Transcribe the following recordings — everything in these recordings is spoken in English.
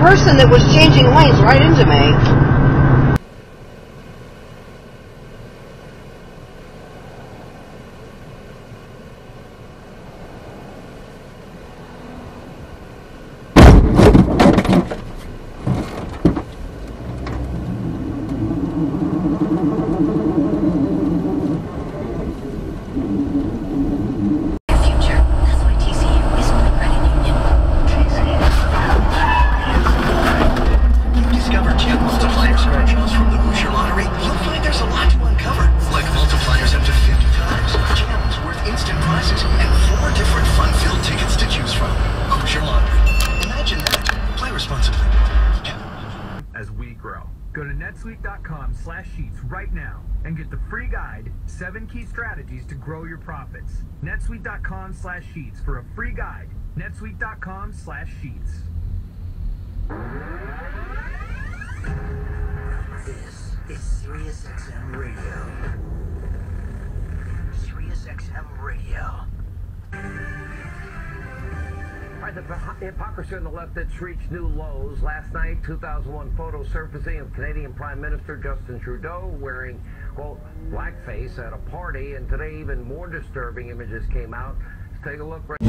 person that was changing lanes right into me. As we grow, go to netsuite.com/sheets right now and get the free guide, 7 key strategies to grow your profits. netsuite.com/sheets for a free guide. netsuite.com/sheets. This is SiriusXM Radio. SiriusXM Radio. All right, the hypocrisy on the left that's reached new lows. Last night, 2001 photo surfacing of Canadian Prime Minister Justin Trudeau wearing, quote, blackface at a party. And today, even more disturbing images came out. Let's take a look right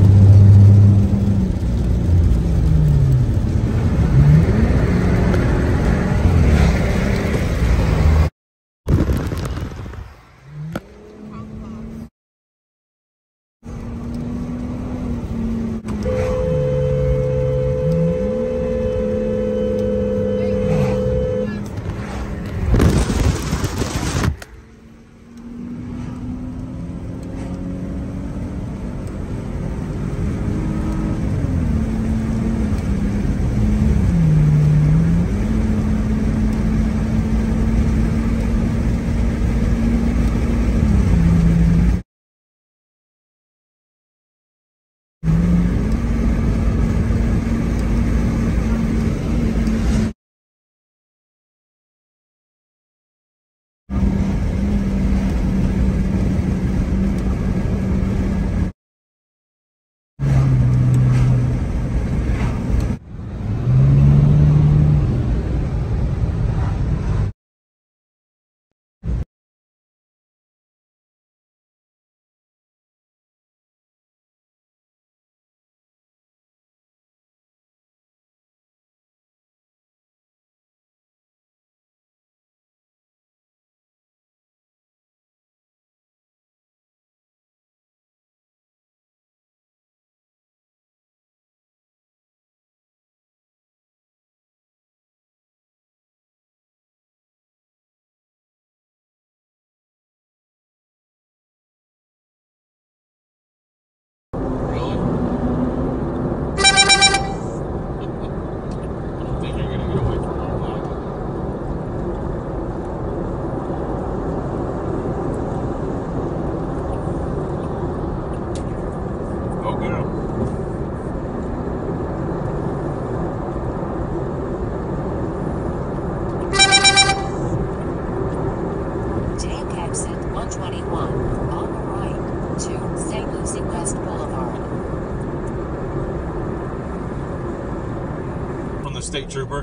State trooper.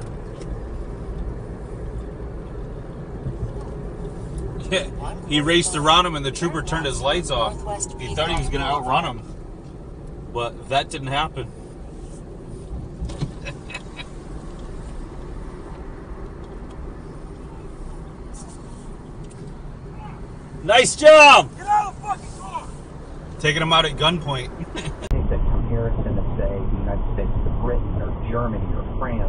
Yeah, he raced around him and the trooper turned his lights off. He thought he was going to outrun him, but that didn't happen. Nice job! Get out of the fucking car! Taking him out at gunpoint. That comparison of, say, the United States to Britain or Germany or France,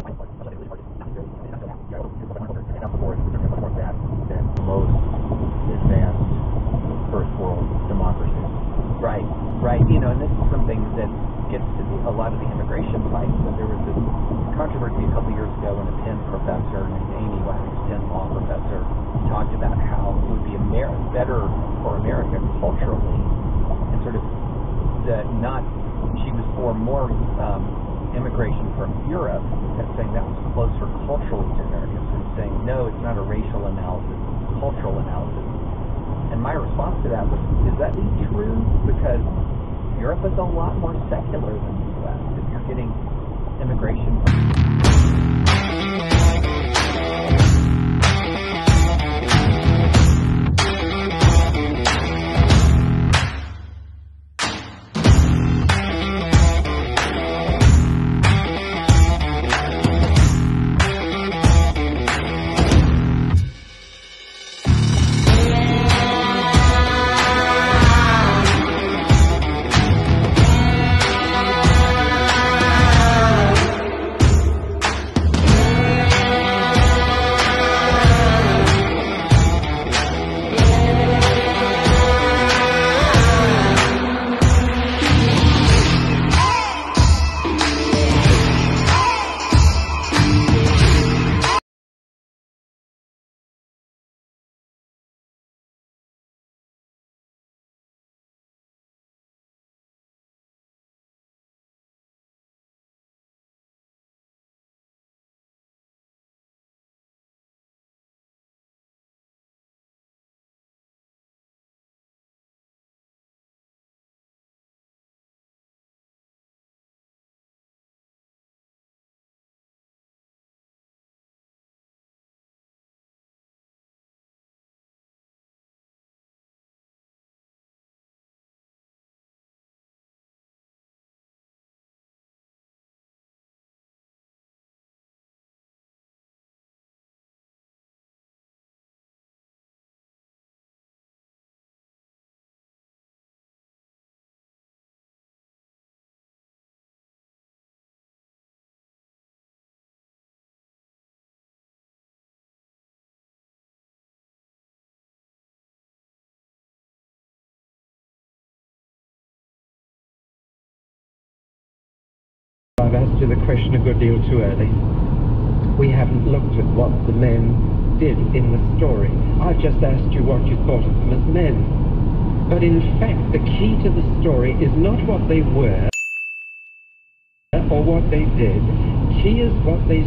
than most advanced first world democracies. Right, right. You know, and this is something that gets to a lot of the immigration fights. So there was this controversy a couple years ago when a Penn professor named Amy Wax, Penn law professor, talked about how it would be better for America culturally, and sort of she was for more immigration from Europe, and saying that was closer culturally to Americans, and saying no, it's not a racial analysis, it's a cultural analysis. And my response to that was, is that true? Because Europe is a lot more secular than the U.S. If you're getting immigration. I've asked you the question a good deal too early. We haven't looked at what the men did in the story. I've just asked you what you thought of them as men. But in fact, the key to the story is not what they were or what they did. Key is what they...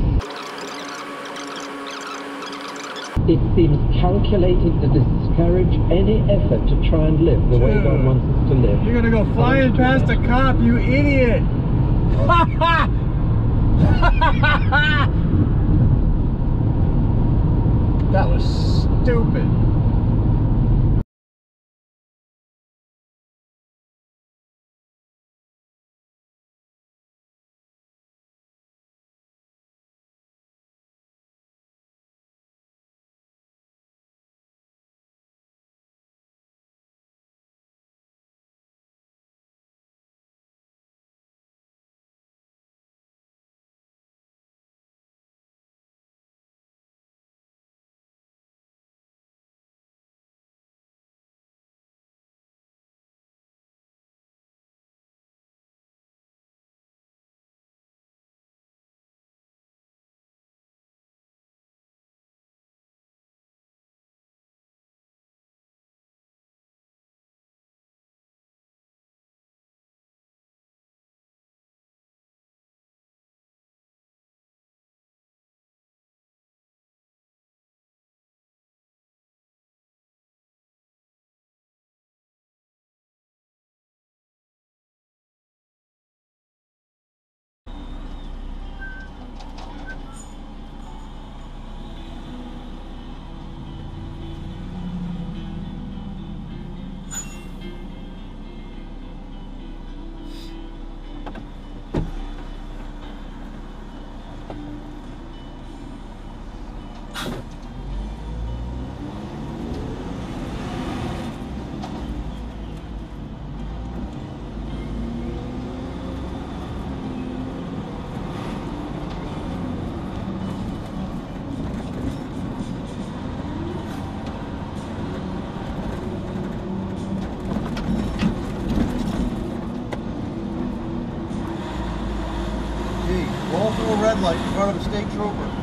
It seems calculated to discourage any effort to try and live the way God wants us to live. You're gonna go flying past a cop, you idiot! That was stupid. Roll through a red light in front of a state trooper.